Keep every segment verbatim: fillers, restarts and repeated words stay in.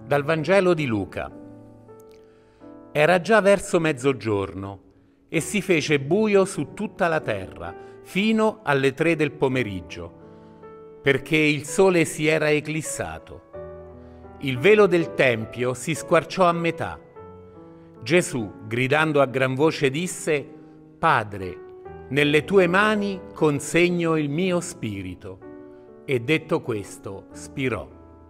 Dal Vangelo di Luca. Era già verso mezzogiorno e si fece buio su tutta la terra fino alle tre del pomeriggio, perché il sole si era eclissato. Il velo del tempio si squarciò a metà. Gesù, gridando a gran voce, disse: «Padre, nelle tue mani consegno il mio spirito». E detto questo, spirò.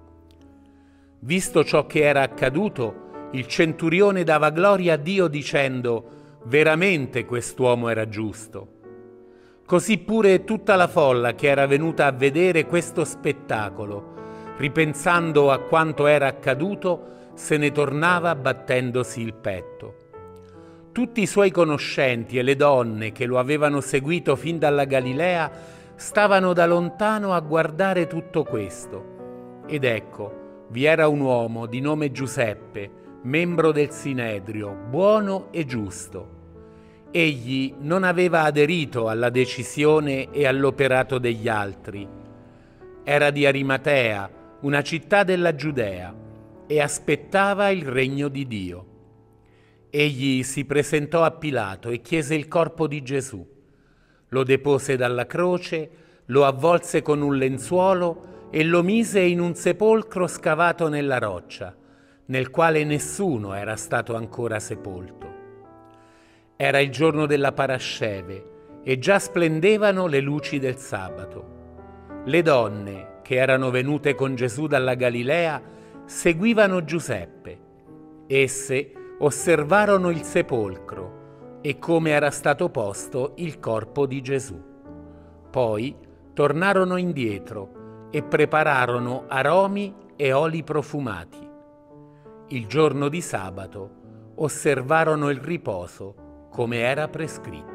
Visto ciò che era accaduto, il centurione dava gloria a Dio dicendo: «Veramente quest'uomo era giusto». Così pure tutta la folla che era venuta a vedere questo spettacolo, ripensando a quanto era accaduto, se ne tornava battendosi il petto. Tutti i suoi conoscenti e le donne che lo avevano seguito fin dalla Galilea stavano da lontano a guardare tutto questo. Ed ecco, vi era un uomo di nome Giuseppe, membro del Sinedrio, buono e giusto. Egli non aveva aderito alla decisione e all'operato degli altri. Era di Arimatea, una città della Giudea, e aspettava il regno di Dio. Egli si presentò a Pilato e chiese il corpo di Gesù. Lo depose dalla croce, lo avvolse con un lenzuolo e lo mise in un sepolcro scavato nella roccia, nel quale nessuno era stato ancora sepolto. Era il giorno della Parasceve e già splendevano le luci del sabato. Le donne, che erano venute con Gesù dalla Galilea, seguivano Giuseppe. Esse osservarono il sepolcro e come era stato posto il corpo di Gesù. Poi tornarono indietro e prepararono aromi e oli profumati. Il giorno di sabato osservarono il riposo come era prescritto.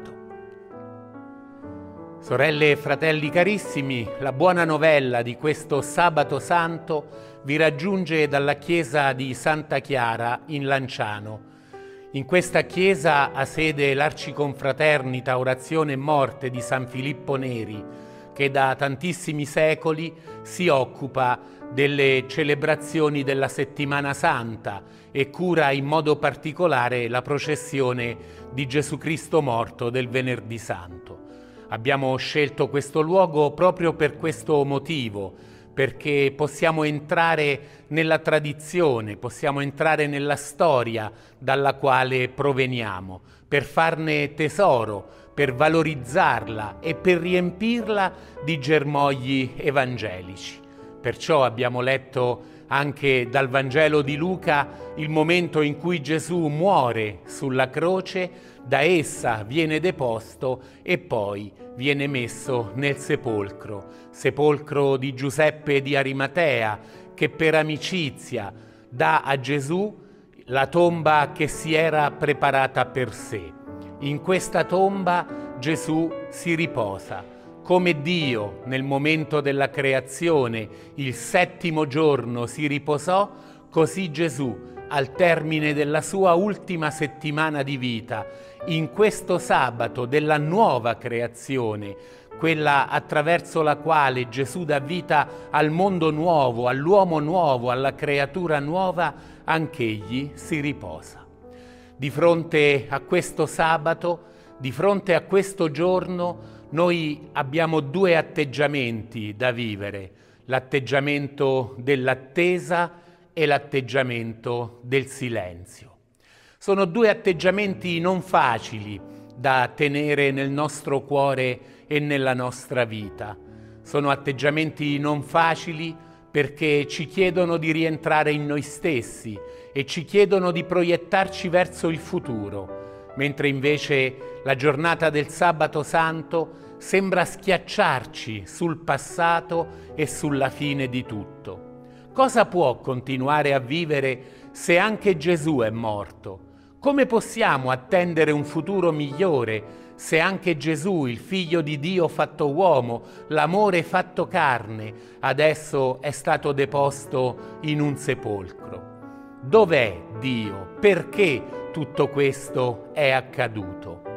Sorelle e fratelli carissimi, la buona novella di questo sabato santo vi raggiunge dalla chiesa di Santa Chiara in Lanciano. In questa chiesa ha sede l'Arciconfraternita Orazione e Morte di San Filippo Neri, che da tantissimi secoli si occupa delle celebrazioni della Settimana Santa e cura in modo particolare la processione di Gesù Cristo morto del Venerdì Santo. Abbiamo scelto questo luogo proprio per questo motivo, perché possiamo entrare nella tradizione, possiamo entrare nella storia dalla quale proveniamo, per farne tesoro, per valorizzarla e per riempirla di germogli evangelici. Perciò abbiamo letto anche dal Vangelo di Luca il momento in cui Gesù muore sulla croce, da essa viene deposto e poi viene messo nel sepolcro, sepolcro di Giuseppe di Arimatea, che per amicizia dà a Gesù la tomba che si era preparata per sé. In questa tomba Gesù si riposa. Come Dio nel momento della creazione il settimo giorno si riposò, così Gesù al termine della sua ultima settimana di vita, in questo sabato della nuova creazione, quella attraverso la quale Gesù dà vita al mondo nuovo, all'uomo nuovo, alla creatura nuova, anch'egli si riposa. Di fronte a questo sabato, di fronte a questo giorno, noi abbiamo due atteggiamenti da vivere, l'atteggiamento dell'attesa e l'atteggiamento del silenzio. Sono due atteggiamenti non facili da tenere nel nostro cuore e nella nostra vita. Sono atteggiamenti non facili perché ci chiedono di rientrare in noi stessi e ci chiedono di proiettarci verso il futuro, mentre invece la giornata del Sabato Santo sembra schiacciarci sul passato e sulla fine di tutto. Cosa può continuare a vivere se anche Gesù è morto? Come possiamo attendere un futuro migliore se anche Gesù, il Figlio di Dio fatto uomo, l'amore fatto carne, adesso è stato deposto in un sepolcro? Dov'è Dio? Perché tutto questo è accaduto?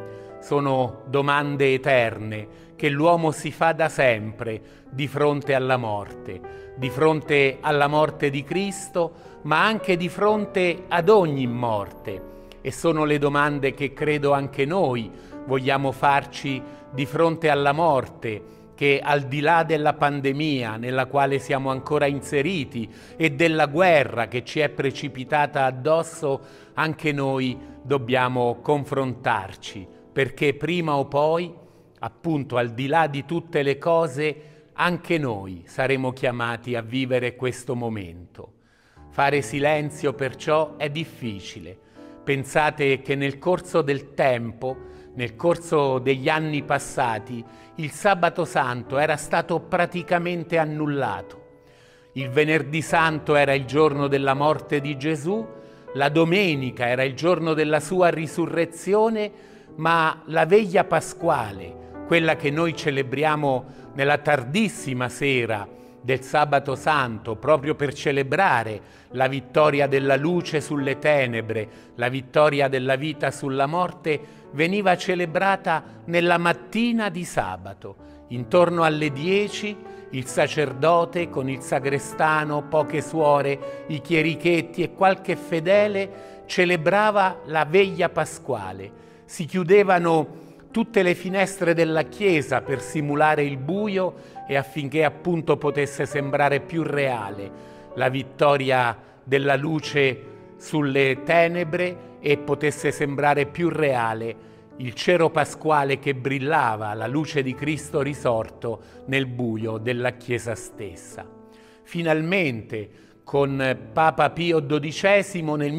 sono domande eterne che l'uomo si fa da sempre di fronte alla morte, di fronte alla morte di Cristo, ma anche di fronte ad ogni morte. E sono le domande che credo anche noi vogliamo farci di fronte alla morte, che al di là della pandemia nella quale siamo ancora inseriti e della guerra che ci è precipitata addosso, anche noi dobbiamo confrontarci, perché prima o poi, appunto al di là di tutte le cose, anche noi saremo chiamati a vivere questo momento. Fare silenzio perciò è difficile. Pensate che nel corso del tempo, nel corso degli anni passati, il Sabato Santo era stato praticamente annullato. Il Venerdì Santo era il giorno della morte di Gesù, la domenica era il giorno della sua risurrezione, ma la veglia pasquale, quella che noi celebriamo nella tardissima sera del Sabato Santo, proprio per celebrare la vittoria della luce sulle tenebre, la vittoria della vita sulla morte, veniva celebrata nella mattina di sabato. Intorno alle dieci il sacerdote con il sagrestano, poche suore, i chierichetti e qualche fedele celebrava la veglia pasquale. Si chiudevano tutte le finestre della chiesa per simulare il buio e affinché appunto potesse sembrare più reale la vittoria della luce sulle tenebre e potesse sembrare più reale il cero pasquale che brillava, la luce di Cristo risorto nel buio della Chiesa stessa. Finalmente, con Papa Pio dodicesimo nel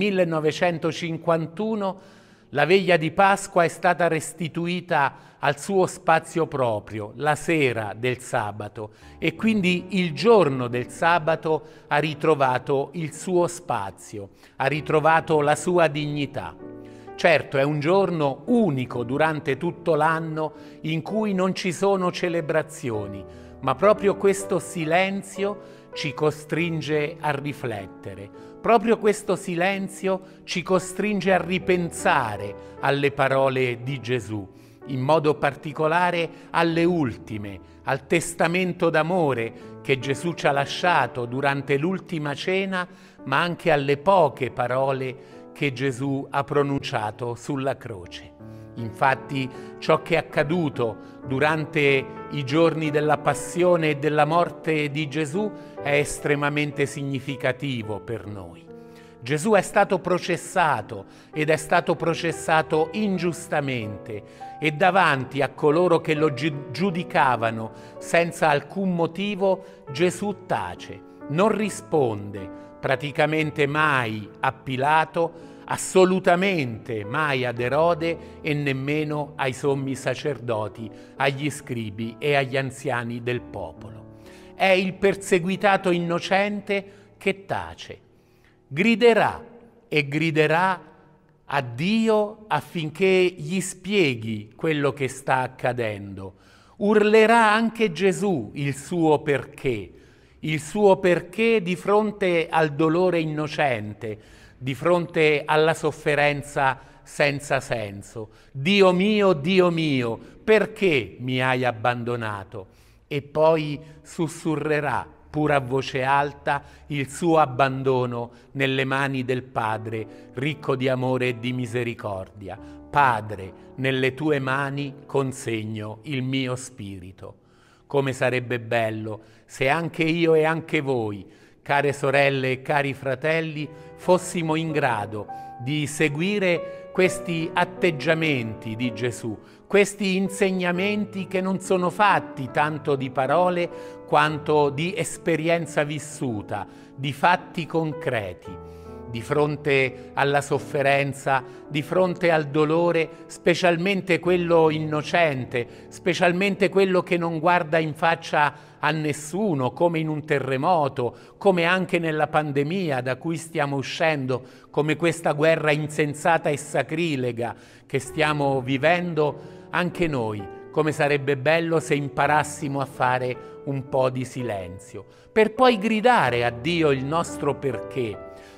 millenovecentocinquantuno, la veglia di Pasqua è stata restituita al suo spazio proprio, la sera del sabato, e quindi il giorno del sabato ha ritrovato il suo spazio, ha ritrovato la sua dignità. Certo, è un giorno unico durante tutto l'anno in cui non ci sono celebrazioni, ma proprio questo silenzio ci costringe a riflettere. Proprio questo silenzio ci costringe a ripensare alle parole di Gesù, in modo particolare alle ultime, al testamento d'amore che Gesù ci ha lasciato durante l'ultima cena, ma anche alle poche parole che Gesù ha pronunciato sulla croce. Infatti, ciò che è accaduto durante i giorni della passione e della morte di Gesù è estremamente significativo per noi. Gesù è stato processato ed è stato processato ingiustamente e davanti a coloro che lo giudicavano senza alcun motivo, Gesù tace, non risponde praticamente mai a Pilato, assolutamente mai ad Erode e nemmeno ai sommi sacerdoti, agli scribi e agli anziani del popolo. È il perseguitato innocente che tace, griderà e griderà a Dio affinché gli spieghi quello che sta accadendo. Urlerà anche Gesù il suo perché, il suo perché di fronte al dolore innocente, di fronte alla sofferenza senza senso. Dio mio, Dio mio, perché mi hai abbandonato? E poi sussurrerà, pur a voce alta, il suo abbandono nelle mani del Padre, ricco di amore e di misericordia. Padre, nelle tue mani consegno il mio spirito. Come sarebbe bello se anche io e anche voi, care sorelle e cari fratelli, fossimo in grado di seguire questi atteggiamenti di Gesù, questi insegnamenti che non sono fatti tanto di parole quanto di esperienza vissuta, di fatti concreti. Di fronte alla sofferenza, di fronte al dolore, specialmente quello innocente, specialmente quello che non guarda in faccia a nessuno, come in un terremoto, come anche nella pandemia da cui stiamo uscendo, come questa guerra insensata e sacrilega che stiamo vivendo, anche noi, come sarebbe bello se imparassimo a fare un po' di silenzio, per poi gridare a Dio il nostro perché,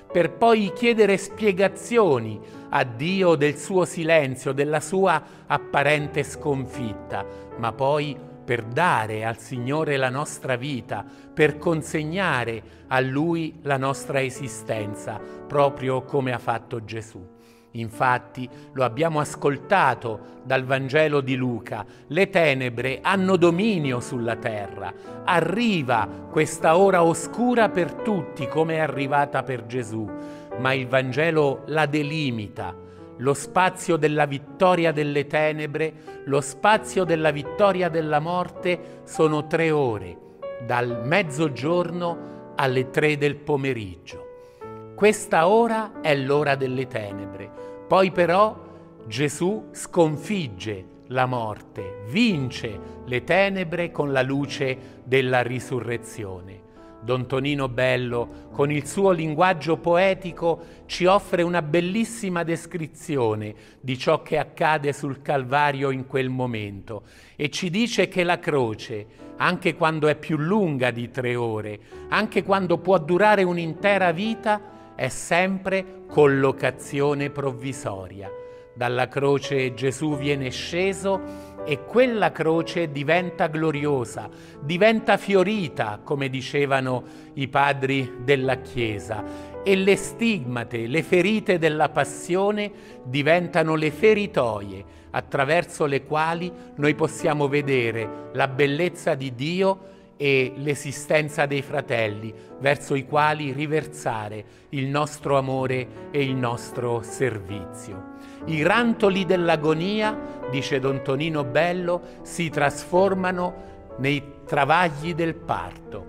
per poi chiedere spiegazioni a Dio del suo silenzio, della sua apparente sconfitta, ma poi per dare al Signore la nostra vita, per consegnare a Lui la nostra esistenza, proprio come ha fatto Gesù. Infatti, lo abbiamo ascoltato dal Vangelo di Luca, le tenebre hanno dominio sulla terra. Arriva questa ora oscura per tutti, come è arrivata per Gesù, ma il Vangelo la delimita. Lo spazio della vittoria delle tenebre, lo spazio della vittoria della morte sono tre ore, dal mezzogiorno alle tre del pomeriggio. Questa ora è l'ora delle tenebre. Poi però Gesù sconfigge la morte, vince le tenebre con la luce della risurrezione. Don Tonino Bello, con il suo linguaggio poetico, ci offre una bellissima descrizione di ciò che accade sul Calvario in quel momento e ci dice che la croce, anche quando è più lunga di tre ore, anche quando può durare un'intera vita, è sempre collocazione provvisoria. Dalla croce Gesù viene sceso e quella croce diventa gloriosa, diventa fiorita, come dicevano i padri della Chiesa, e le stigmate, le ferite della passione diventano le feritoie, attraverso le quali noi possiamo vedere la bellezza di Dio e l'esistenza dei fratelli, verso i quali riversare il nostro amore e il nostro servizio. I rantoli dell'agonia, dice Don Tonino Bello, si trasformano nei travagli del parto.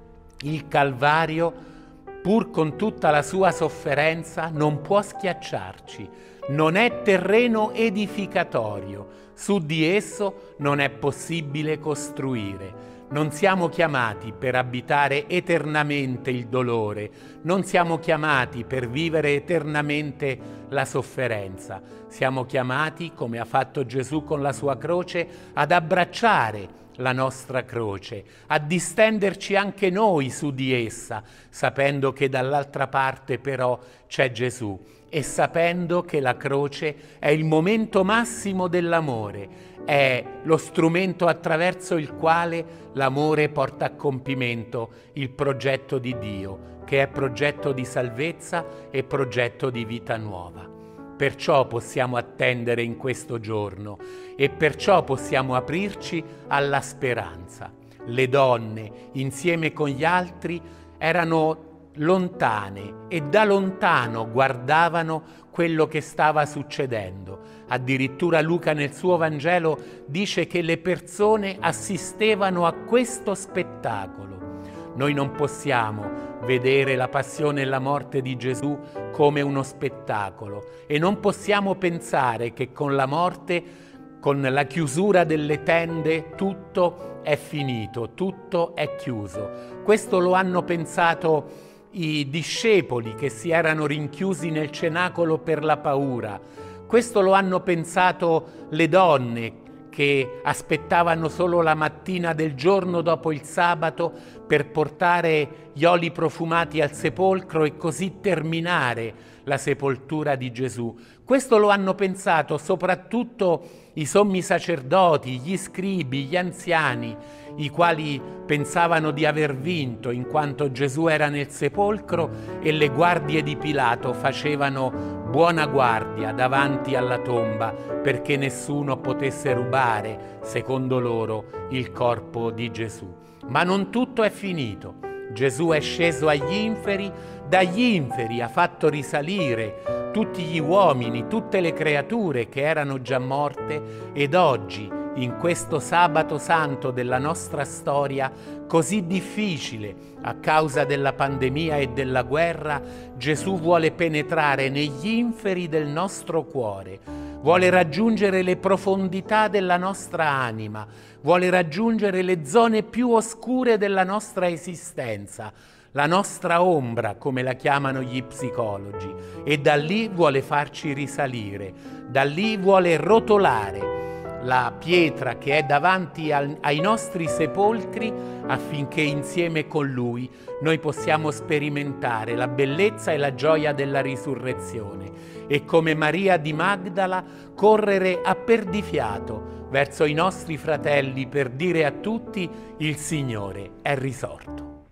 Il Calvario, pur con tutta la sua sofferenza, non può schiacciarci, non è terreno edificatorio, su di esso non è possibile costruire. Non siamo chiamati per abitare eternamente il dolore, non siamo chiamati per vivere eternamente la sofferenza. Siamo chiamati, come ha fatto Gesù con la sua croce, ad abbracciare la nostra croce, a distenderci anche noi su di essa, sapendo che dall'altra parte però c'è Gesù e sapendo che la croce è il momento massimo dell'amore, è lo strumento attraverso il quale l'amore porta a compimento il progetto di Dio, che è progetto di salvezza e progetto di vita nuova. Perciò possiamo attendere in questo giorno e perciò possiamo aprirci alla speranza. Le donne, insieme con gli altri, erano lontane e da lontano guardavano quello che stava succedendo. Addirittura Luca nel suo Vangelo dice che le persone assistevano a questo spettacolo. Noi non possiamo vedere la passione e la morte di Gesù come uno spettacolo e non possiamo pensare che con la morte, con la chiusura delle tende, tutto è finito, tutto è chiuso. Questo lo hanno pensato i discepoli che si erano rinchiusi nel cenacolo per la paura. Questo lo hanno pensato le donne che aspettavano solo la mattina del giorno dopo il sabato per portare gli oli profumati al sepolcro e così terminare la sepoltura di Gesù. Questo lo hanno pensato soprattutto i sommi sacerdoti, gli scribi, gli anziani, i quali pensavano di aver vinto in quanto Gesù era nel sepolcro e le guardie di Pilato facevano buona guardia davanti alla tomba perché nessuno potesse rubare, secondo loro, il corpo di Gesù. Ma non tutto è finito. Gesù è sceso agli inferi, dagli inferi ha fatto risalire tutti gli uomini, tutte le creature che erano già morte ed oggi, in questo sabato santo della nostra storia, così difficile a causa della pandemia e della guerra, Gesù vuole penetrare negli inferi del nostro cuore, vuole raggiungere le profondità della nostra anima, vuole raggiungere le zone più oscure della nostra esistenza, la nostra ombra, come la chiamano gli psicologi, e da lì vuole farci risalire, da lì vuole rotolare la pietra che è davanti al, ai nostri sepolcri, affinché insieme con Lui noi possiamo sperimentare la bellezza e la gioia della risurrezione e come Maria di Magdala correre a perdifiato verso i nostri fratelli per dire a tutti: il Signore è risorto.